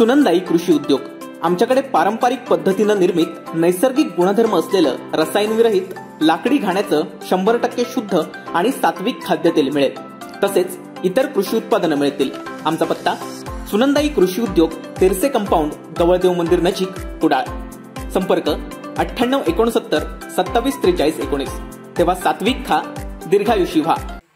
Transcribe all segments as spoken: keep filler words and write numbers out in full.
सुनंदाई कृषी उद्योग आमच्याकडे पारंपरिक पद्धतीने निर्मित नैसर्गिक गुणधर्म असलेलं रसायनविरहित लाकडी घाण्याचं शंभर टक्के शुद्ध आणि सात्विक खाद्यतेल मिळेल। तसेच इतर कृषी उत्पादनं मिळतील। आमचा पत्ता सुनंदाई कृषी उद्योग, तेरसे कंपाऊंड, गवळदेव मंदिर नजीक, कुडाळ। संपर्क अठ्ठ्याण्णव एकोणसत्तर सत्तावीस त्रेचाळीस एकोणीस। तेव्हा सात्विक खा, दीर्घायुषी व्हा।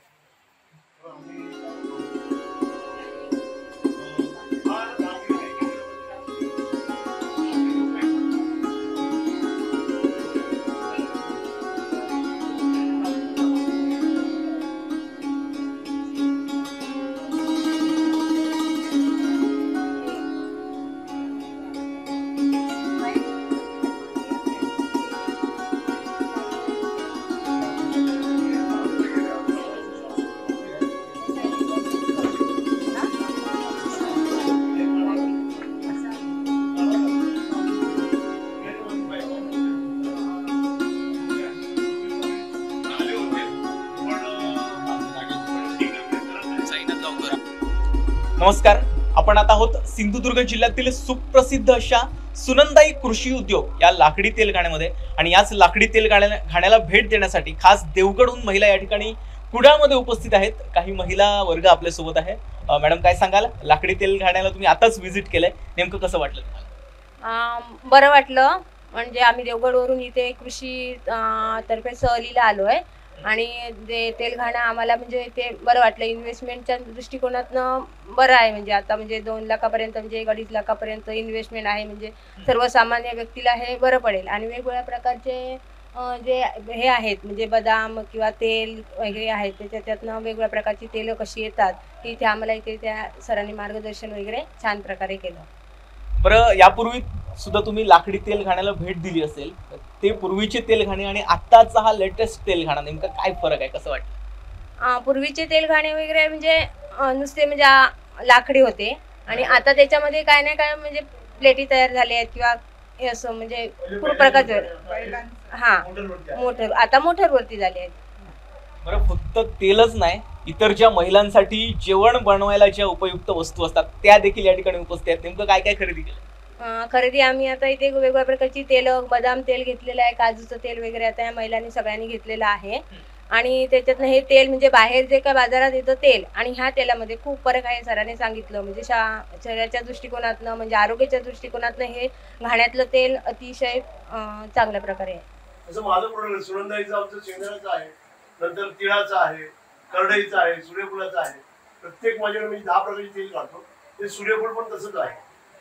नमस्कार, आपण आता आहोत सिंधुदुर्ग जिल्ह्यातील सुप्रसिद्ध अशा सुनंदाई कृषी उद्योग या लाकडी तेल घाण्यामध्ये आणि याच लाकडी तेल घाण्याला भेट देण्यासाठी खास देवगडहून महिला या ठिकाणी कुडाळमध्ये उपस्थित आहेत। काही महिला वर्ग आपल्या सोबत आहे। मॅडम, काय सांगाल, लाकडी तेल घाण्याला तुम्ही आताच व्हिजिट केलंय, नेमकं कसं वाटलं तुम्हाला? बरं वाटलं। म्हणजे आम्ही देवगडवरून इथे कृषी तर्फे सहलीला आलोय आणि ते तेल घाणं आम्हाला म्हणजे ते बरं वाटलं। इन्व्हेस्टमेंटच्या दृष्टिकोनातनं बरं आहे। म्हणजे आता म्हणजे दोन लाखापर्यंत म्हणजे एक अडीच लाखापर्यंत इन्व्हेस्टमेंट आहे। म्हणजे सर्वसामान्य व्यक्तीला हे बरं पडेल। आणि वेगवेगळ्या प्रकारचे जे हे आहेत म्हणजे बदाम किंवा तेल वगैरे आहेत, त्याच्यातनं वेगवेगळ्या प्रकारची तेलं कशी येतात ती इथे आम्हाला इथे त्या सरांनी मार्गदर्शन वगैरे छान प्रकारे केलं। बरं, यापूर्वी सुद्धा तुम्ही लाकडी तेल घाण्याला भेट दिली असेल, ते पूर्वीचे तेल घाणे आणि आत्ताचा हा लेटेस्ट तेल घाणा नेमका काय फरक आहे, कसं वाटतं? पूर्वीचे तेल घाणे वगैरे म्हणजे नुसते म्हणजे लाकडी होते आणि आता त्याच्यामध्ये काय नाही काय म्हणजे प्लेटी तयार झाले आहेत किंवा असं म्हणजे खूप प्रकारचे हा मोटर आता मोटरवरती झाले आहेत। बरं, फक्त तेलच नाही, इतर ज्या महिलांसाठी जेवण बनवायला ज्या उपयुक्त वस्तू असतात त्या देखील या ठिकाणी उपस्थित आहेत। नेमकं काय काय खरेदी केलं? खरेदी आम्ही आता इथे वेगवेगळ्या प्रकारची तेल, बदाम तेल घेतलेलं आहे, काजूचं तेल वगैरे आता या महिलांनी सगळ्यांनी घेतलेलं आहे। आणि त्याच्यातनं हे तेल म्हणजे बाहेर जे काय बाजारात येतं तेल आणि ह्या तेलामध्ये खूप फरक आहे। सरांनी सांगितलं म्हणजे शरीराच्या दृष्टिकोनातनं म्हणजे आरोग्याच्या दृष्टिकोनातनं हे घाण्यातलं तेल अतिशय चांगल्या प्रकारे आहे। असं माझं प्रोडक्ट सुनंदाईचं आमचं शेंगदाण्याचं आहे, नंतर तिळाचं आहे, करडईचं आहे, सूर्यफुलाचं आहे। प्रत्येक माझ्याकडे मी दहा प्रकारचे तेल काढतो। ते सूर्यफूल पण तसंच आहे।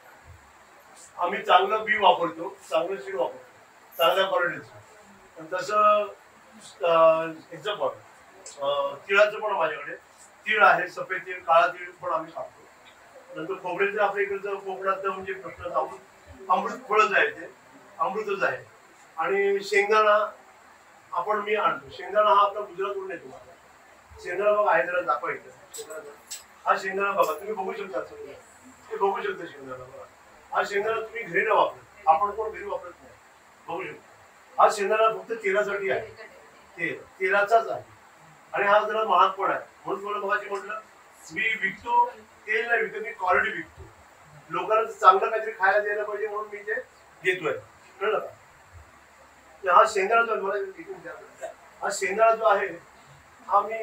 आम्ही चांगलं बी वापरतो, चांगलं सीड वापरतो, चांगल्या क्वालिटीचं। आणि तसं ह्याचं पण तिळाचं पण माझ्याकडे तीळ आहे, सफेद तीळ, काळा तीळ पण आम्ही खातो। नंतर खोबऱ्याचं आपल्या इकडचं कोकणात म्हणजे प्रश्न अमृत अमृत फळच आहे, ते अमृतच आहे। आणि शेंगदाणा आपण मी आणतो। शेंगदाणा हा आपला गुजरातवरून येतो। शेंगदाणा बघा आहे, जरा दाखवायचं। हा शेंगदाणा बघा, तुम्ही बघू शकता, ते बघू शकता शेंगदाणा बघा। हा शेंगदाणा तुम्ही घरी न वापरत, आपण कोण घरी वापरत नाही, बघू शकतो। हा शेंगदाणा फक्त तेलासाठी आहे, तेल तेलाचाच आहे। आणि हा जरा महाग पण आहे, म्हणून मला बघायची म्हटलं मी विकतो तेल नाही विकत, मी क्वालिटी विकतो। लोकांना चांगलं काहीतरी खायला द्यायला पाहिजे म्हणून मी ते देतोय, कळलं का? हा शेंगदाणा जो मला विकून द्या, हा शेंगदाणा जो आहे हा मी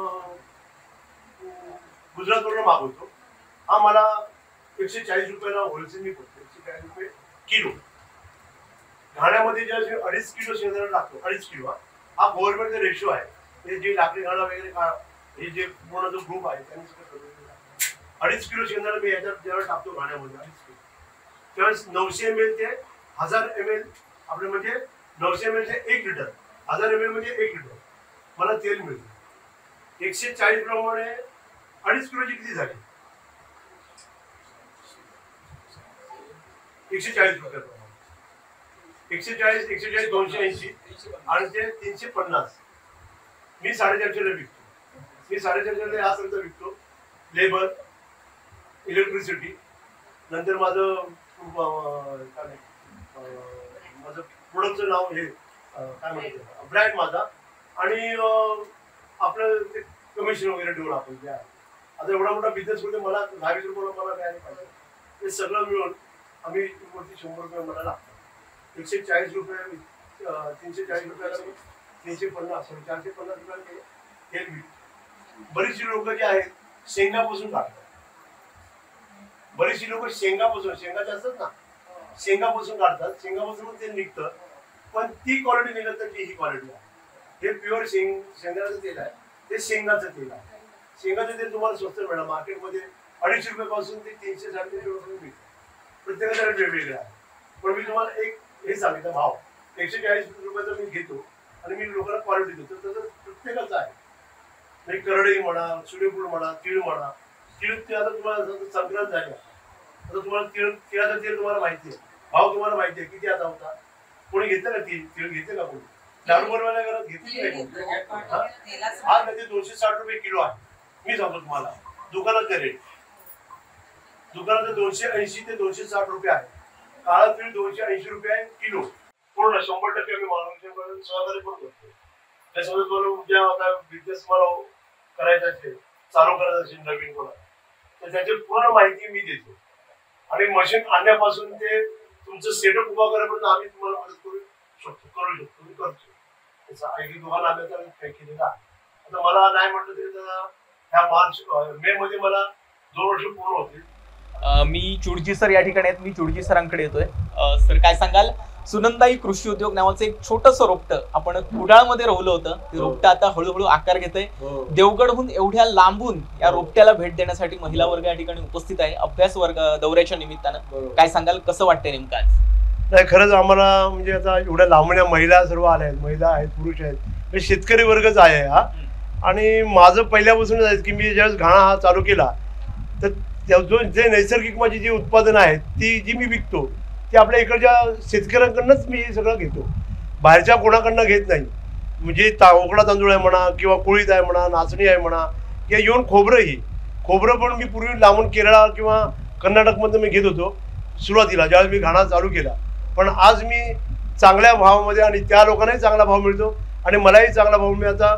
गुजरातवरून मागवतो। हा मला एकशे चाळीस रुपयाला होलसेल पडतो, एकशे चाळीस रुपये किलो। घाण्यामध्ये जे अडीच किलो शेंगदाणा टाकतो, अडीच किलो हा गव्हर्नमेंटचा रेशो आहे। हे जे लाकडी घाणा वगैरे हे जे पूर्ण जो ग्रुप आहे त्यांनी सगळं अडीच किलो शेंगदाणा मी याच्यात जेव्हा टाकतो घाण्यामध्ये अडीच किलो, त्यावेळेस नऊशे एम एल ते हजार एम एल आपले म्हणजे नऊशे एम एल ते एक लिटर, हजार एम एल म्हणजे एक लिटर मला तेल मिळतं। एकशे चाळीस प्रमाणे अडीच किलोची किती झाली? एकशे चाळीस रुपये प्रमाणे, एकशे चाळीस एकशे चाळीस दोनशे ऐंशी आणि ते तीनशे पन्नास मी साडेचारशेला विकतो। मी साडेचारशेला हा खर्च विकतो, लेबर, इलेक्ट्रिसिटी, नंतर माझं काय माझं प्रोडक्टचं नाव हे काय म्हणतात ब्रँड माझा, आणि आपलं ते कमिशन वगैरे ठेवून आपण द्या। आता एवढा मोठा बिझनेस होते, मला दहा वीस रुपये मला मिळाले पाहिजे, हे सगळं मिळून आम्ही वरती शंभर रुपये मला लागतात. एकशे चाळीस रुपये तीनशे चाळीस रुपयाला तीनशे पन्नास चारशे पन्नास रुपयाला तेल विकतो. बरीचशी लोक जे आहेत शेंगापासून काढतात. बरीचशी लोक शेंगापासून शेंगाचे असतात ना शेंगापासून काढतात. शेंगापासून तेल निघतं पण ती क्वालिटी निघत नाही ही क्वालिटी आहे. हे प्युअर शेंग शेंगाचं तेल आहे. ते शेंगाचं तेल आहे. शेंगाचं तेल तुम्हाला स्वस्त मिळणार मार्केटमध्ये अडीचशे रुपयापासून ते तीनशे साडेतीनशे रुपये मिळतं. प्रत्येकाच्या वेगवेगळे आहे. पण मी तुम्हाला एक हे सांगितलं भाव एकशे चाळीस रुपयाचा मी घेतो आणि मी लोकांना क्वालिटी देतो. तसं प्रत्येकाचं आहे. म्हणजे करडई म्हणा सूर्यफूल म्हणा तीळ म्हणा तीळ ते आता तुम्हाला संक्रांत झाली आता तुम्हाला तीळ तिळाचं तेल तुम्हाला माहिती आहे. भाव तुम्हाला माहिती आहे किती आता होता. कोणी घेतलं का तीळ तीळ घेते का कोणी लाडू बनवायला घरात घेतली नाही. आज म्हणजे दोनशे साठ रुपये किलो आहे. मी सांगतो तुम्हाला दुकानात रेट दुकानात दोनशे ऐंशी ते दोनशे साठ रुपये आहे. काळा तीळ दोनशे ऐंशी रुपये किलो पूर्ण शंभर टक्के आम्ही मानून सहकार्य पण करतो. त्याच्यामध्ये तुम्हाला उद्या बिझनेस मला करायचा असेल चालू करायचं असेल नवीन कोणा तर त्याची पूर्ण माहिती मी देतो. आणि मशीन आणण्यापासून ते तुमचं सेटअप उभा करेपर्यंत आम्ही तुम्हाला मदत करू शकतो करू शकतो मी करतो. त्याचा ऐकी तुम्हाला आम्ही आता काही केलेला आता मला नाही म्हटलं तरी त्याला ह्या मार्च मे मध्ये मला दोन वर्ष पूर्ण होतील. मी चुडजी सर या ठिकाणी आहेत. मी चुडजी सरांकडे येतोय. सर काय सांगाल सुनंदाई कृषी उद्योग नावाचं एक छोटंसं रोपटं आपण कुडाळमध्ये रोवलं होतं. ते रोपटं आता हळूहळू आकार घेतंय. देवगडहून एवढ्या लांबून या रोपट्याला भेट देण्यासाठी महिला वर्ग या ठिकाणी उपस्थित आहे अभ्यास वर्ग दौऱ्याच्या निमित्तानं. काय सांगाल कसं वाटतंय नेमकं आज? नाही खरंच आम्हाला म्हणजे आता एवढ्या लांबण्या महिला सर्व आल्या आहेत. महिला आहेत पुरुष आहेत शेतकरी वर्गच आहे हा. आणि माझं पहिल्यापासूनच आहे की मी ज्यावेळेस घाणा हा चालू केला तर जो जे नैसर्गिक माझी जी उत्पादनं आहेत ती जी मी विकतो ती आपल्या इकडच्या शेतकऱ्यांकडनंच मी हे सगळं घेतो. बाहेरच्या कोणाकडनं घेत नाही. म्हणजे ता उकडा तांदूळ आहे म्हणा किंवा कुळीत आहे म्हणा नाचणी आहे म्हणा किंवा येऊन खोबरंही खोबरं पण मी पूर्वी लांबून केरळ किंवा कर्नाटकमधनं मी घेत होतो सुरुवातीला ज्यावेळेस मी घाणा चालू केला. पण आज मी चांगल्या भावामध्ये आणि त्या लोकांनाही चांगला भाव मिळतो आणि मलाही चांगला भाव मी आता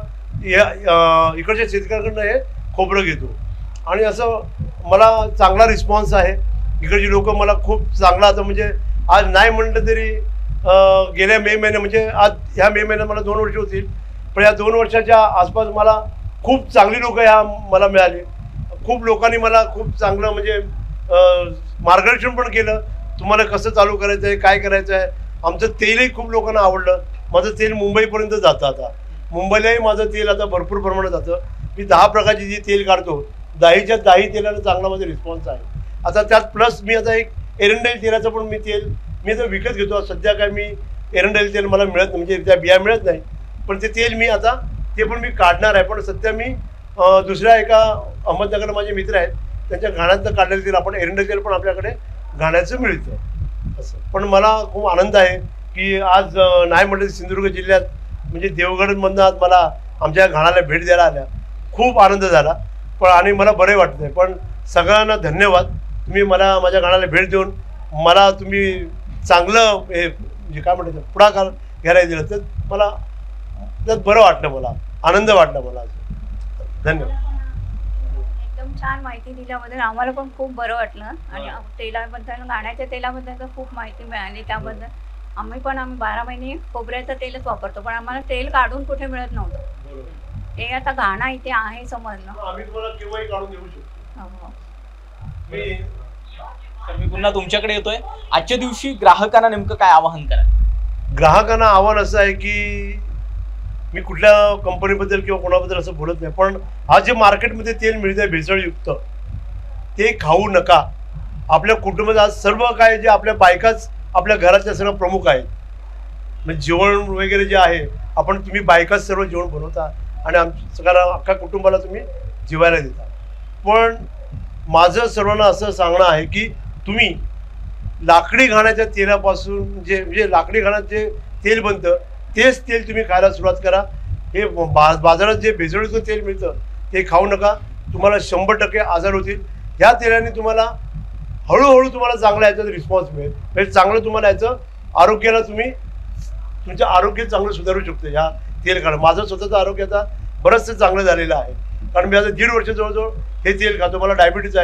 या इकडच्या शेतकऱ्यांकडनं हे खोबरं घेतो. आणि असं मला चांगला रिस्पॉन्स आहे. इकडची लोक मला खूप चांगला आता म्हणजे आज नाही म्हटलं तरी गेल्या मे महिन्या म्हणजे आज ह्या मे महिन्यात मला दोन वर्ष होतील पण या दोन वर्षाच्या आसपास मला खूप चांगली लोक ह्या मला मिळाली. खूप लोकांनी मला खूप चांगलं म्हणजे मार्गदर्शन पण केलं. तुम्हाला कसं चालू करायचं आहे काय करायचं आहे. आमचं तेलही खूप लोकांना आवडलं. माझं तेल मुंबईपर्यंत जातं. आता मुंबईलाही माझं तेल आता भरपूर प्रमाणात जातं. मी दहा प्रकारची जी तेल काढतो दहाच्या दहाही तेलाला चांगला माझा रिस्पॉन्स आहे. आता त्यात प्लस मी आता एक एरंडेल तेलाचं पण मी तेल मी आता विकत घेतो. सध्या काय मी एरंडेल तेल मला मिळत नाही म्हणजे त्या बिया मिळत नाही पण ते तेल मी आता ते पण मी काढणार आहे. पण सध्या मी दुसऱ्या एका अहमदनगरला माझे मित्र आहेत त्यांच्या घाण्याचं काढलेलं तेल आपण एरंडेल तेल पण आपल्याकडे घाण्याचं मिळतं असं. पण मला खूप आनंद आहे की आज नाही म्हटलं सिंधुदुर्ग जिल्ह्यात म्हणजे देवगडमधनं आज मला आमच्या घाण्याला भेट द्यायला आल्या खूप आनंद झाला. पण आणि मला बरे वाटत आहे. पण सगळ्यांना धन्यवाद. तुम्ही मला माझ्या गाण्याला भेट देऊन मला तुम्ही चांगलं हे म्हणजे काय म्हणतात पुढाकार घ्यायला दिलं तर मला त्यात बरं वाटलं. मला आनंद वाटला. मला धन्यवाद. एकदम छान माहिती दिल्याबद्दल आम्हाला पण खूप बरं वाटलं. आणि तेलाबद्दल गाण्याच्या तेलाबद्दल तर खूप माहिती मिळाली. त्याबद्दल आम्ही पण आम्ही बारा महिने खोबऱ्याचं तेलच वापरतो पण आम्हाला तेल काढून कुठे मिळत नव्हतं. हे आता घाणा इथे आहे समजलं. आम्ही तुम्हाला केव्हाही काढून देऊ शकतो. तर मी पुन्हा तुमच्याकडे येतोय. आजच्या दिवशी ग्राहकांना नेमकं काय आवाहन करा? ग्राहकांना आव्हान असं आहे की मी कुठल्या कंपनीबद्दल किंवा कोणाबद्दल असं बोलत नाही पण हा जे मार्केटमध्ये तेल मिळत आहे भेसळयुक्त ते खाऊ नका. आपल्या कुटुंबात आज सर्व काय जे आपल्या बायकाच आपल्या घरातल्या सर्व प्रमुख आहेत. म्हणजे जेवण वगैरे जे आहे आपण तुम्ही बायकाच सर्व जेवण बनवता आणि आमच्या सगळ्या अख्खा कुटुंबाला तुम्ही जेवायला देता. पण माझं सर्वांना असं सांगणं आहे की तुम्ही लाकडी घाण्याच्या तेलापासून जे म्हणजे लाकडी घाण्यात जे तेल बनतं तेच तेल तुम्ही खायला सुरुवात करा. हे बा बाजारात जे भेसळयुक्त तेल मिळतं ते खाऊ नका. तुम्हाला शंभर टक्के आजार होतील. ह्या तेलाने तुम्हाला हळूहळू तुम्हाला चांगला याचा रिस्पॉन्स मिळेल. म्हणजे चांगलं तुम्हाला याचं आरोग्याला तुम्ही तुमचं आरोग्य चांगलं सुधारू शकतो ह्या तेल खाणं. माझं स्वतःचं आरोग्य आता बरंचसं चांगलं झालेलं आहे कारण मी आता दीड वर्ष जवळजवळ हे तेल खातो. मला डायबिटीज आहे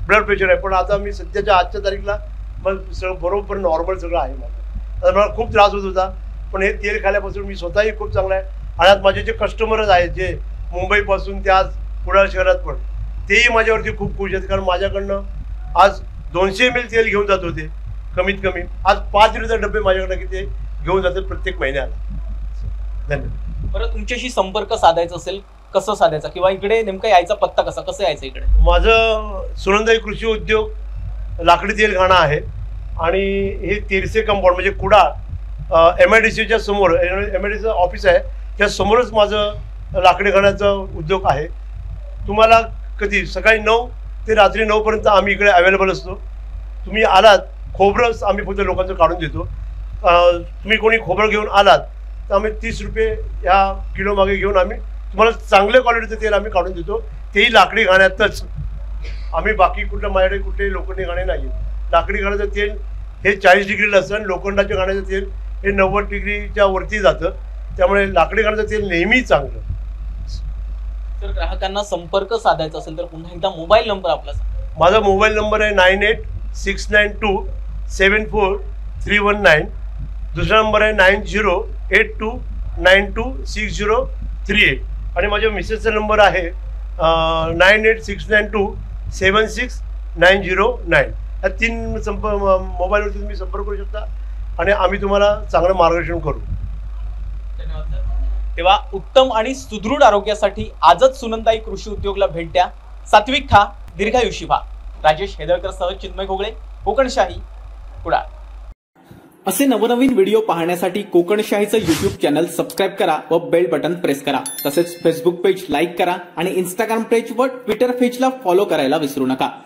ब्लड प्रेशर आहे, पण आता मी सध्याच्या आजच्या तारीखला मग सगळं बरोबर नॉर्मल सगळं आहे माझं. आता मला खूप त्रास होत होता, पण हे तेल खाल्यापासून मी स्वतःही खूप चांगला आहे. आणि आज माझे जे कस्टमरच आहेत जे मुंबईपासून ते आज कुडाळ शहरात पण तेही माझ्यावरती खूप खुश आहेत, कारण माझ्याकडनं आज दोनशे एम एल तेल घेऊन जात होते कमीत कमी, आज पाच लिटरचे डबे माझ्याकडनं किती घेऊन जातात प्रत्येक महिन्याला. धन्यवाद. बरं, तुमच्याशी संपर्क साधायचा असेल कसं साधायचा, किंवा इकडे नेमका यायचा पत्ता कसा, कसं यायचं इकडे? माझं सुनंदाई कृषी उद्योग लाकडी तेल घाणा आहे आणि हे तेरसे कंपाऊंड म्हणजे कुडाळ एम आय डी सीच्या समोर एम आय डी सीचं ऑफिस आहे, त्या समोरच माझं लाकडी घाण्याचा उद्योग आहे. तुम्हाला कधी सकाळी नऊ ते रात्री नऊपर्यंत आम्ही इकडे अवेलेबल असतो. तुम्ही आलात, खोबरं आम्ही फक्त लोकांचं काढून देतो. तुम्ही कोणी खोबरं घेऊन आलात तर आम्ही तीस रुपये ह्या किलो मागे घेऊन आम्ही तुम्हाला चांगल्या क्वालिटीचं तेल आम्ही काढून देतो, तेही लाकडी घाण्यातच. आम्ही बाकी कुठलं माझ्याकडे कुठलेही लोखंडी घाणे नाही. लाकडी घाण्याचं तेल हे चाळीस डिग्रीला असतं आणि लोखंडाच्या घाण्याचं तेल हे नव्वद डिग्रीच्या वरती जातं, त्यामुळे लाकडी घाण्याचं तेल नेहमी चांगलं. तर ग्राहकांना संपर्क साधायचा असेल तर पुन्हा एकदा मोबाईल नंबर आपला सांगा. माझा मोबाईल नंबर आहे nine eight six nine two seven four three one nine. दुसरा नंबर आहे nine zero eight two nine two six zero three eight. आणि माझ्या मिसेसचा नंबर आहे nine eight six nine two seven six nine zero nine. या तीन संप मोबाईलवरती तुम्ही संपर्क करू शकता आणि आम्ही तुम्हाला चांगलं मार्गदर्शन करू. धन्यवाद सर. तेव्हा उत्तम आणि सुदृढ आरोग्यासाठी आजच सुनंदाई कृषी उद्योगला भेट द्या. सात्विक खा, दीर्घायुषी व्हा. राजेश हेदळकर सह चिन्मय घोगळे, कोकणशाही, कुडाळ. असे नवनवीन व्हिडिओ पाहण्यासाठी कोकणशाहीचं युट्यूब चॅनल सबस्क्राईब करा व बेल बटन प्रेस करा. तसेच फेसबुक पेज लाईक करा आणि इंस्टाग्राम पेज व ट्विटर पेजला फॉलो करायला विसरू नका.